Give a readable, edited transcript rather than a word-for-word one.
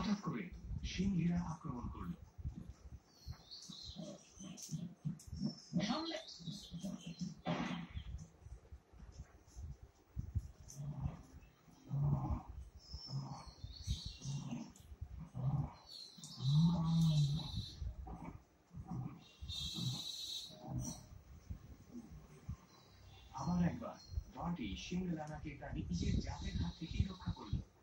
হঠাৎ করে সিংহীরা আক্রমণ করল। আবার একবার বার্টি সিংহ লানাকে তার নিজের জাতের হাত থেকেই রক্ষা করল।